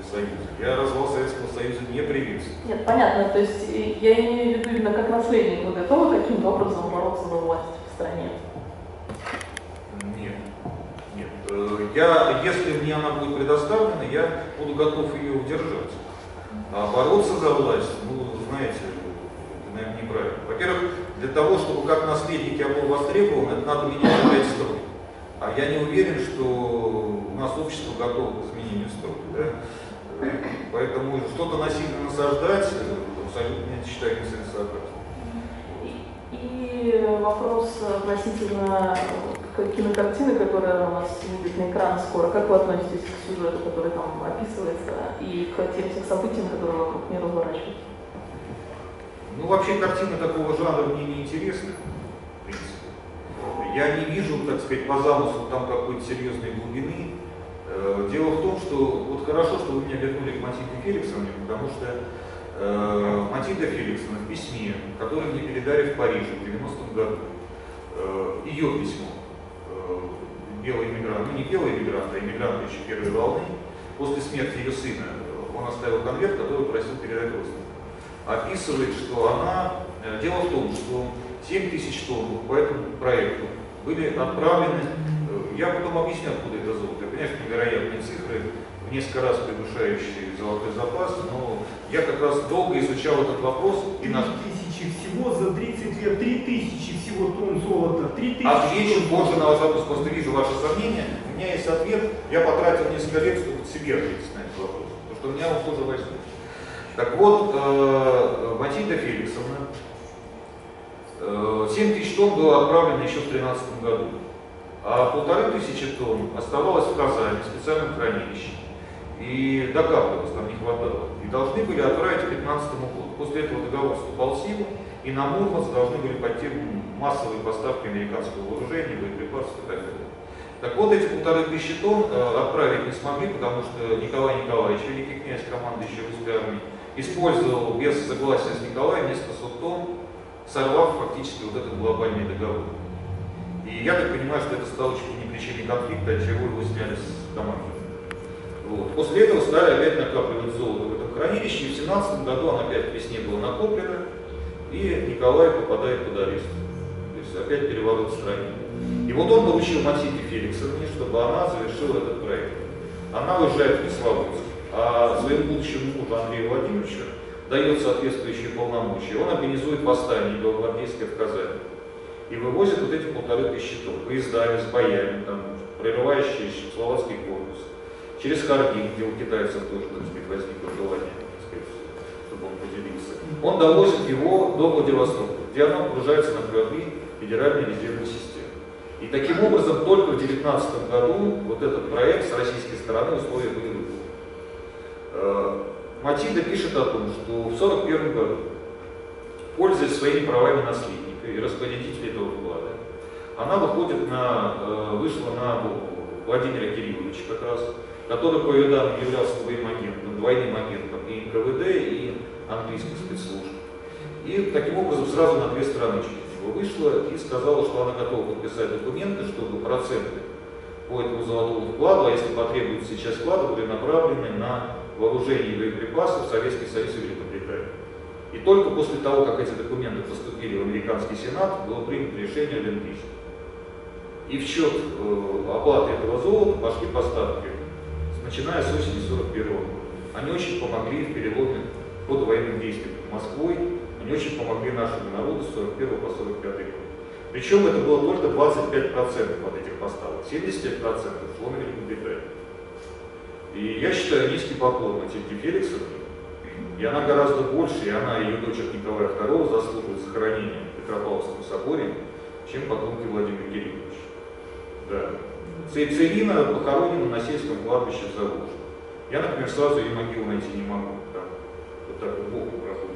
Союза. Я развал Советского Союза не приветствую. Нет, понятно. То есть я имею в виду именно как наследник. Вы готовы каким-то образом бороться за власть в стране? Нет. Если мне она будет предоставлена, я буду готов ее удержать. А бороться за власть, знаете, это, наверное, неправильно. Во-первых, для того, чтобы как наследник я был востребован, это надо менять опять строй. А я не уверен, что у нас общество готово к изменению строя. Да? Поэтому что-то насильно насаждать, абсолютно, я считаю, нецелесообразно. И вопрос относительно кинокартины, которая у нас выйдет на экран скоро. Как вы относитесь к сюжету, который там описывается, и к тем всем событиям, которые вокруг нее разворачиваются? Вообще картины такого жанра мне не интересны, в принципе. Я не вижу, так сказать, по замыслу там какой-то серьезной глубины. Дело в том, что хорошо, что вы меня вернули к Матильде Феликсовне, потому что Матильда Феликсовна в письме, которое мне передали в Париже в 90-м году, ее письмо, белый иммигрант, не белый иммигрант, а иммигрант еще первой волны, после смерти ее сына, он оставил конверт, который просил передать родственникам, описывает, что она, дело в том, что 7 тысяч тонн по этому проекту были отправлены, я потом объясню, откуда это золото, конечно, невероятные цифры, в несколько раз превышающие золотой запас, но я как раз долго изучал этот вопрос. 3000 всего за 30 лет, 3000 всего тонн золота, 3000. Отвечу позже на ваш вопрос, просто вижу ваши сомнения. У меня есть ответ, я потратил несколько лет, чтобы себе ответить на этот вопрос, потому что у меня он тоже возник. Так вот, Матильда Феликсовна, 7 тысяч тонн было отправлено еще в 2013 году, а 1500 тонн оставалось в Казани, в специальном хранилище. И докапливалось, там не хватало. И должны были отправить к 2015 году. После этого договор вступал в силу, и на Мурманск должны были пойти массовые поставки американского вооружения, боеприпасов и так далее. Так вот, эти 1500 тонн отправить не смогли, потому что Николай Николаевич, великий князь, командующий русской армией, использовал без согласия с Николаем несколько сот тонн, сорвав фактически вот этот глобальный договор. И я так понимаю, что это стало чуть ли не причиной конфликта, от чего его сняли с команды. Вот. После этого стали опять накапливать золото в этом хранилище, и в 2017 году оно опять к весне было накоплено, и Николай попадает под арест. То есть опять переворот в стране. И вот он поручил Матильде Феликсовне, чтобы она завершила этот проект. Она уезжает в Кисловодск, а своему будущему мужу Андрею Владимировичу дает соответствующие полномочия. Он организует восстание белогвардейское в Казани. И вывозит вот эти 1500 тонн, поездами, с боями, там, прорывающие Чехословацкий корпус. Через Харбин, где у китайцев тоже, так сказать, возникло желание, так сказать, чтобы он поделился. Он довозит его до Владивостока, где оно погружается на корабли Федеральной резервной системы. И таким образом только в 2019 году вот этот проект с российской стороны условия были выполнены. Матильда пишет о том, что в 1941 году, пользуясь своими правами наследника и распорядителя этого вклада, она вышла на Владимира Кирилловича как раз, который, по ее данным, являлся двойным агентом и НКВД, и английских спецслужб. И таким образом сразу на две страны через него вышла и сказала, что она готова подписать документы, чтобы проценты по этому золотому вкладу, а если потребуется сейчас вклада, были направлены на вооружение и боеприпасы в Советский Союз и Великобританию. И только после того, как эти документы поступили в американский сенат, было принято решение о ленд-лизе. И в счет оплаты этого золота пошли поставки, начиная с осени 1941 года. Они очень помогли в переломе хода военных действий под Москвой, они очень помогли нашему народу с 1941 по 1945 год. Причем это было только 25% от этих поставок, 75% шло на Великобританию. И я считаю низкий поклон Матильде Феликсовне, и она гораздо больше, и она, и ее дочь от Николая II заслуживают сохранения в Петропавловском соборе, чем потомки Владимира Кирилловича. Да. Царина похоронена на сельском кладбище в Заволжье. Я, например, сразу ее могилу найти не могу. Там, вот так вот боком проходит.